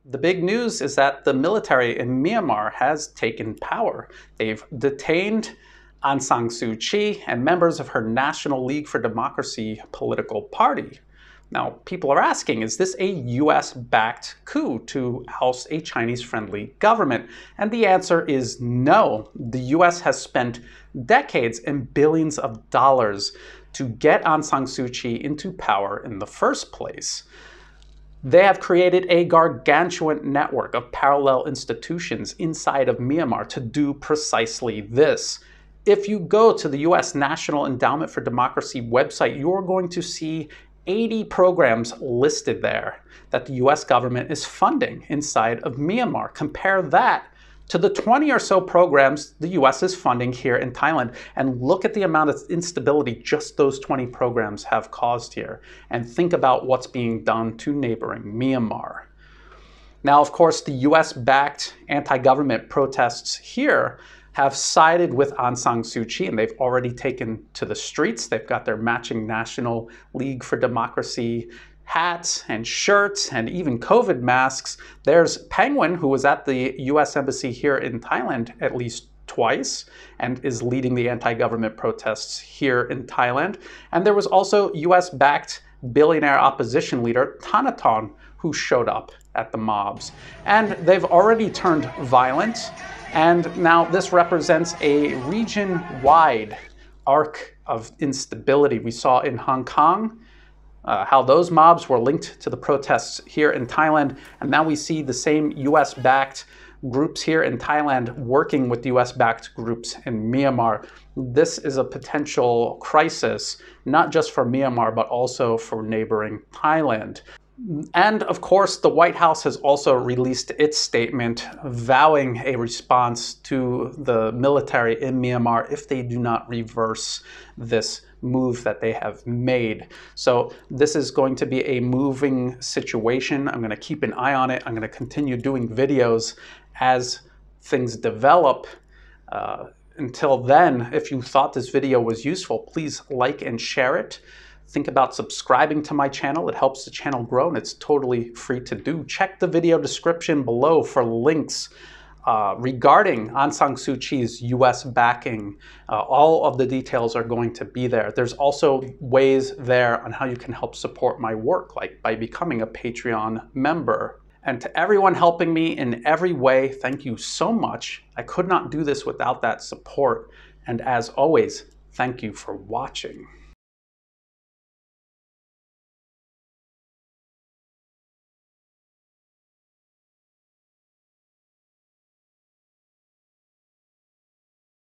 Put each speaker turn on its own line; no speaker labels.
The big news is that the military in Myanmar has taken power. They've detained Aung San Suu Kyi and members of her National League for Democracy political party. Now, people are asking, is this a US-backed coup to oust a Chinese-friendly government? And the answer is no. The US has spent decades and billions of dollars to get Aung San Suu Kyi into power in the first place. They have created a gargantuan network of parallel institutions inside of Myanmar to do precisely this. If you go to the US National Endowment for Democracy website, you're going to see 80 programs listed there that the US government is funding inside of Myanmar. Compare that to the 20 or so programs the US is funding here in Thailand, and look at the amount of instability just those 20 programs have caused here, and think about what's being done to neighboring Myanmar. Now, of course, the US-backed anti-government protests here have sided with Aung San Suu Kyi, and they've already taken to the streets. They've got their matching National League for Democracy hats and shirts and even COVID masks. There's Penguin, who was at the US Embassy here in Thailand at least twice and is leading the anti-government protests here in Thailand. And there was also US-backed billionaire opposition leader Thanathorn, who showed up at the mobs. And they've already turned violent, and now this represents a region-wide arc of instability. We saw in Hong Kong how those mobs were linked to the protests here in Thailand, and now we see the same US-backed groups here in Thailand working with US-backed groups in Myanmar. This is a potential crisis, not just for Myanmar, but also for neighboring Thailand. And of course, the White House has also released its statement vowing a response to the military in Myanmar if they do not reverse this move that they have made. So this is going to be a moving situation. I'm going to keep an eye on it. I'm going to continue doing videos as things develop. Until then, if you thought this video was useful, please like and share it. Think about subscribing to my channel. It helps the channel grow, and it's totally free to do. Check the video description below for links regarding Aung San Suu Kyi's US backing. All of the details are going to be there. There's also ways there on how you can help support my work, like by becoming a Patreon member. And to everyone helping me in every way, thank you so much. I could not do this without that support. And as always, thank you for watching.